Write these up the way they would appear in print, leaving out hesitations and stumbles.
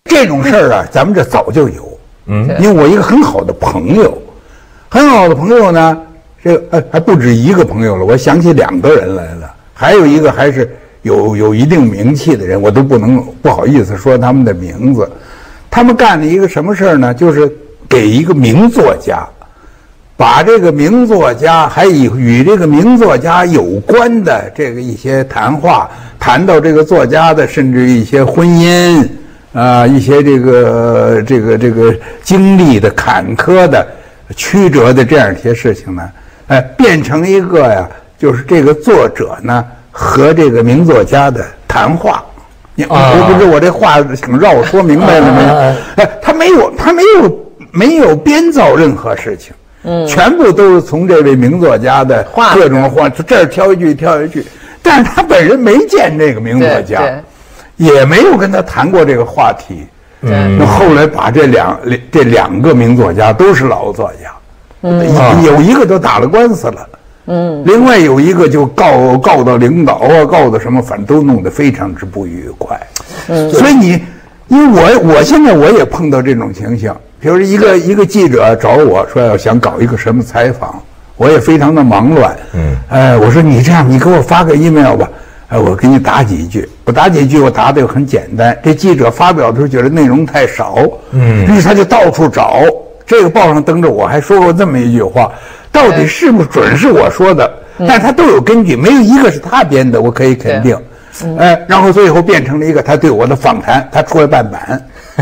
这种事儿啊，咱们这早就有。因为我一个很好的朋友呢，这个还不止一个朋友了，我想起2个人来了，还有一个还是有一定名气的人，我都不好意思说他们的名字。他们干了一个什么事儿呢？就是给一个名作家，把这个名作家还与这个名作家有关的这个一些谈话，谈到这个作家的甚至一些婚姻一些这个经历的坎坷的曲折的这样一些事情呢，变成一个呀，就是这个作者呢和这个名作家的谈话。我不知我这话挺绕，说明白了没有？他没有编造任何事情，全部都是从这位名作家的各种话，这儿挑一句挑一句，但是他本人没见这个名作家，也没有跟他谈过这个话题。那后来把这两个名作家都是老作家，有一个都打了官司了。另外有一个就告到领导告到什么，反正都弄得非常之不愉快。所以因为我现在我也碰到这种情形，比如一个记者找我说要想搞一个什么采访，我也非常的忙乱。我说你这样，你给我发个 email 吧，我给你打几句，我打的又很简单。这记者发表的时候觉得内容太少，于是他就到处找，这个报上登着我还说过这么一句话。到底是不准是我说的，但他都有根据，没有一个是他编的，我可以肯定。然后最后变成了一个他对我的访谈，他出来办版。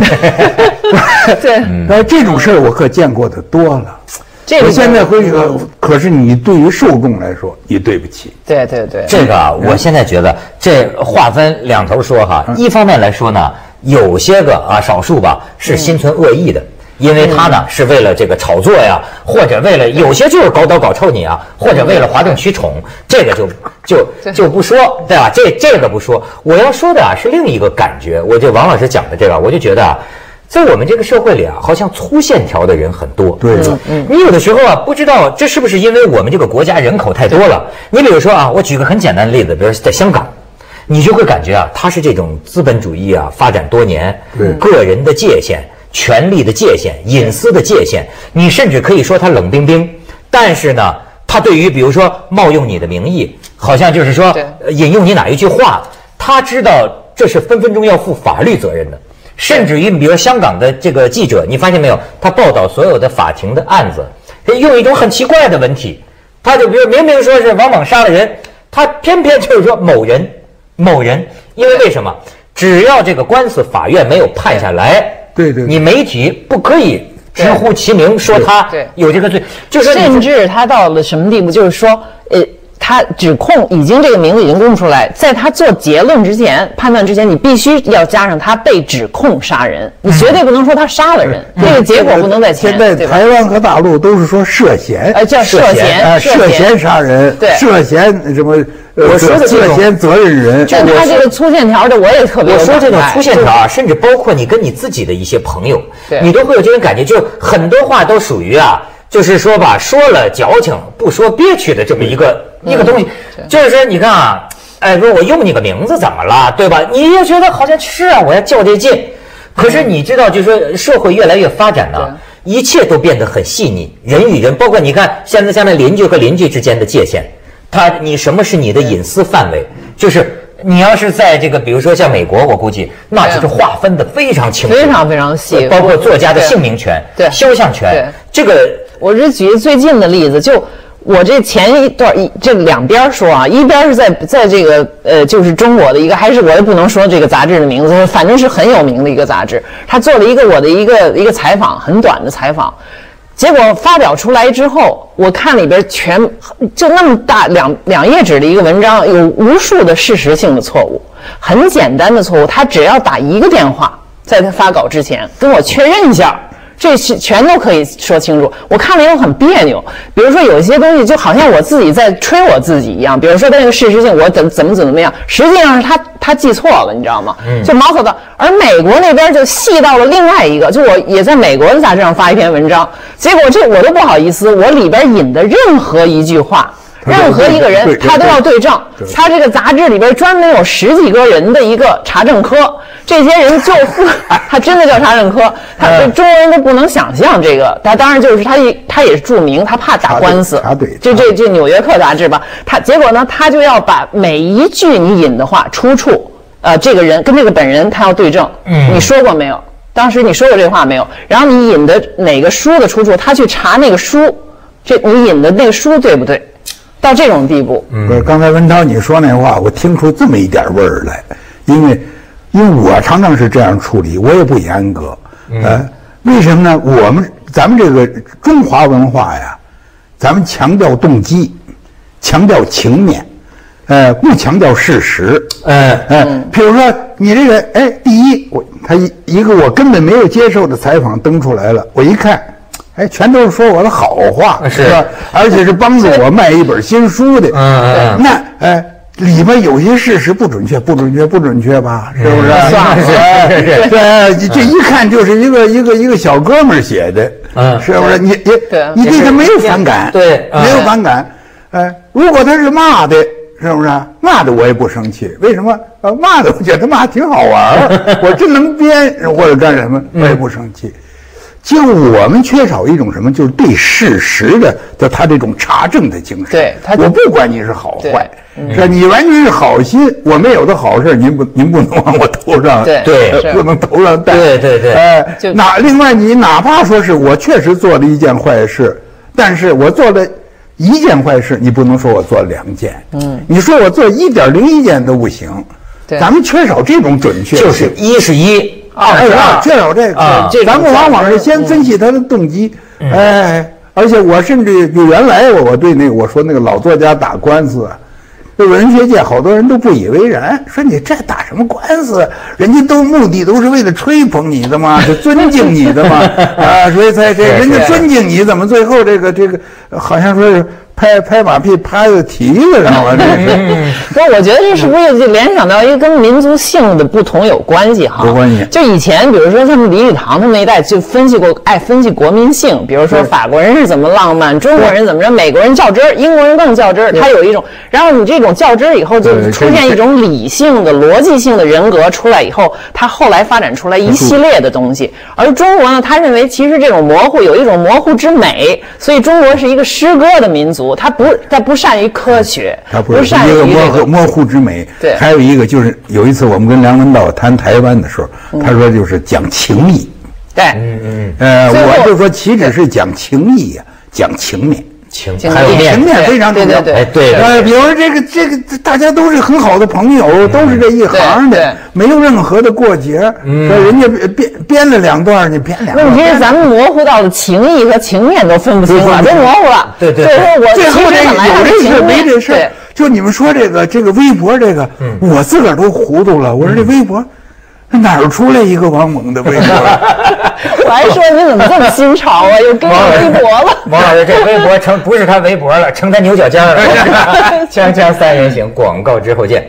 对，这种事儿我可见过的多了。我现在回去，可是你对于受众来说，你对不起。 对， 这个我现在觉得这划分两头说哈。一方面来说呢，有些个少数吧是心存恶意的。因为他呢是为了这个炒作呀，或者为了有些就是搞臭你啊，或者为了哗众取宠，这个就不说，对吧？这个不说，我要说的是另一个感觉。我就王老师讲的这个，我就觉得在我们这个社会里好像粗线条的人很多。 对， 你有的时候不知道这是不是因为我们这个国家人口太多了。你比如说我举个很简单的例子，比如在香港，你就会感觉它是这种资本主义发展多年，个人的界限。权力的界限、隐私的界限，你甚至可以说他冷冰冰，但是呢，他对于比如说冒用你的名义，好像就是说引用你哪一句话，他知道这是分分钟要负法律责任的。甚至于比如香港的这个记者，你发现没有，他报道所有的法庭的案子，用一种很奇怪的文体，他就比如明明说是王莽杀了人，他偏偏就是说某人，因为什么？只要这个官司法院没有判下来。 对， 你媒体不可以直呼其名，说他有这个罪， 就是甚至他到了什么地步，就是说，他指控这个名字已经公布出来，在他做结论之前、判断之前，你必须要加上他被指控杀人，你绝对不能说他杀了人，这个结果不能在前。 现在台湾和大陆都是说涉嫌， 叫涉嫌杀人，涉嫌什么？ 我说的涉嫌责任人， 就他这个粗线条的，我也特别。 我说这种粗线条甚至包括你跟你自己的一些朋友，你都会有这种感觉，就很多话都属于就是说吧，说了矫情，不说憋屈的这么一个东西。就是说，你看说我用你个名字怎么了，对吧？你又觉得好像是我要较这劲，可是你知道，就是说社会越来越发展了，一切都变得很细腻，人与人，包括你看现在下面邻居和邻居之间的界限。你什么是你的隐私范围？就是你要是在这个，比如说像美国，我估计那就是划分的非常清楚， 非常非常细， 包括作家的姓名权、肖像权。这个我是举最近的例子，就我这前一段这两边说一边是在这个就是中国的一个，还是我也不能说这个杂志的名字，反正是很有名的一个杂志，他做了我的一个采访，很短的采访。结果发表出来之后，我看里边就那么大两页纸的一个文章，有无数的事实性的错误，很简单的错误，他只要打一个电话，在他发稿之前跟我确认一下，这是全都可以说清楚。我看了以后很别扭，比如说有一些东西就好像我自己在吹我自己一样，比如说那个事实性我怎么样，实际上是他记错了，你知道吗？就毛可道。而美国那边就细到了另外一个，就我也在美国的杂志上发一篇文章，结果我都不好意思，我里边引的任何一句话， 任何一个人他都要对证。他这个杂志里边专门有10几个人的一个查证科，这些人就他真的叫查证科，他中国人都不能想象这个。他当然就是他也是著名，他怕打官司。这《纽约客》杂志吧，结果呢，他就要把每一句你引的话出处，这个人跟这个本人他要对证。你说过没有？当时你说过这话没有？然后你引的哪个书的出处，他去查那个书，你引的那个书对不对？到这种地步。 刚才文涛你说那话，我听出这么一点味儿来，因为我常常是这样处理，我也不严格。为什么呢？咱们这个中华文化呀，咱们强调动机，强调情面，不强调事实。比如说你这个，第一，他一个我根本没有接受的采访登出来了，我一看。全都是说我的好话，是吧？而且是帮助我卖一本新书的。那里边有些事实不准确吧？是不是？对，这一看就是一个小哥们儿写的，是不是？你对他没有反感， 对， 没有反感。如果他是骂的，是不是？骂的我也不生气，为什么？骂的我觉得骂挺好玩，我真能编或者干什么，我也不生气。就我们缺少一种什么，就是对事实的他这种查证的精神。 对， 我不管你是好坏，是吧？你完全是好心，我们有的好事您不能往我头上， 对， 不能头上戴。 对。 另外你哪怕说是我确实做了一件坏事，但是我做了一件坏事，你不能说我做了2件。你说我做1.01件都不行。 对， 咱们缺少这种准确性。 就是1是1，2是2， 缺少这个。咱们往往是先分析他的动机。而且我甚至就原来我对我说那个老作家打官司，这文学界好多人都不以为然，说你这打什么官司？人家目的都是为了吹捧你的嘛，就尊敬你的嘛，所以才人家尊敬你，怎么最后这个好像说是拍马屁拍在蹄子上了，这是。 不过我觉得这是不是就联想到一个跟民族性的不同有关系哈？ 有关系。 就以前比如说他们李语堂他们那一代就爱分析国民性，比如说法国人是怎么浪漫，中国人怎么着，美国人较真儿，英国人更较真儿。他有一种，然后你这种较真儿以后就出现一种理性的逻辑性的人格出来以后，他后来发展出来一系列的东西。而中国呢，他认为其实这种模糊有一种模糊之美，所以中国是一个诗歌的民族。他不善于科学， 他不善于一个模糊之美。 对， 还有一个就是有一次我们跟梁文道谈台湾的时候，他说就是讲情义。 对， 我就说岂止是讲情义呀，讲情面。 还有情面非常重要。 对， 比如说这个大家都是很好的朋友，都是这一行的，没有任何的过节。说人家编了2段，你编2段。 问题是咱们模糊到的情义和情面都分不清了，都模糊了。 对。 最后这有这事没这事。就你们说这个微博我自个儿都糊涂了。我说这微博。哪儿出来一个王蒙的微博？ 我还说你怎么这么新潮啊？又跟上微博了。 王老师，这微博不是他微博了，成他牛角尖了。锵锵三人行，广告之后见。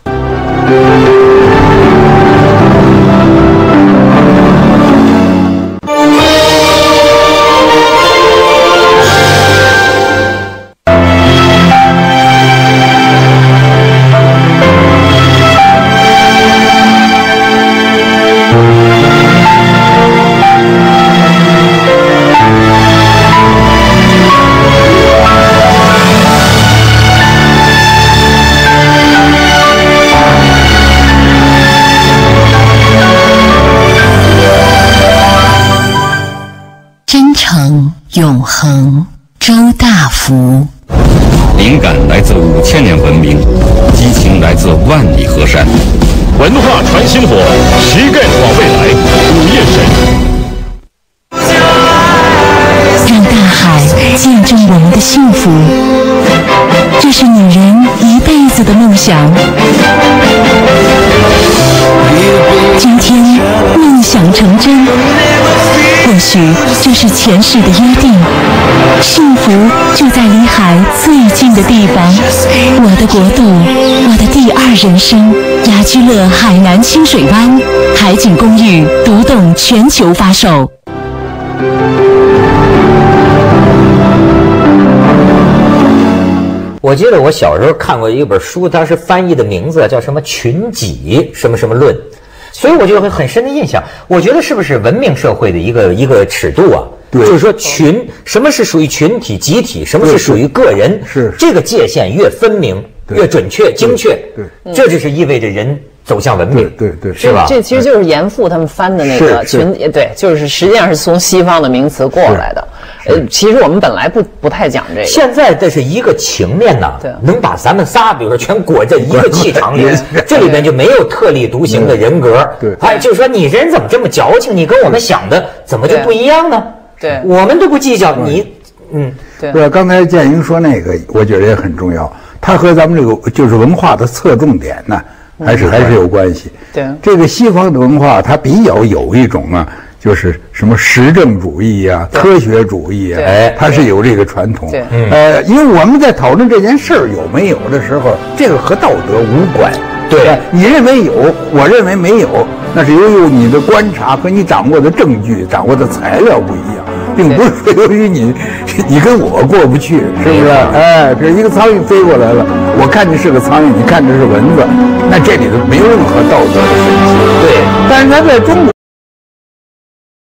永恒，周大福。 灵感来自5000年文明，激情来自万里河山。 文化传薪火，实干往未来。午夜神， 让大海见证我们的幸福，这是女人一辈子的梦想。今天梦想成真，或许这是前世的约定。幸福就在离海最近的地方，我的国度，我的第2人生。雅居乐海南清水湾海景公寓独栋全球发售。 我记得我小时候看过一本书，它是翻译的名字叫什么群己什么什么论，所以我就有很深的印象。我觉得是不是文明社会的一个尺度啊？ 对， 就是说什么是属于群体集体，什么是属于个人， 是这个界限越分明越准确精确， 对， 这就是意味着人走向文明， 对， 是吧？ 这其实就是严复他们翻的那个群，对，就是实际上是从西方的名词过来的。其实我们本来不太讲这个。 现在这是一个情面呐，能把咱们仨，比如说全裹在一个气场里，这里边就没有特立独行的人格。 对， 哎，就是说你人怎么这么矫情？你跟我们想的怎么就不一样呢？ 对， 我们都不计较你， 对。 刚才建英说那个，我觉得也很重要。它和咱们这个就是文化的侧重点呢，还是有关系。 对， 这个西方的文化，它比较有一种啊。就是什么实证主义啊、科学主义啊，它是有这个传统。因为我们在讨论这件事儿有没有的时候，这个和道德无关。 对， 你认为有，我认为没有，那是由于你的观察和你掌握的证据、掌握的材料不一样，并不是说由于你跟我过不去，是不是？哎，比如一个苍蝇飞过来了，我看这是个苍蝇，你看这是蚊子，那这里头没有任何道德的分歧。 对， 但是咱在中国。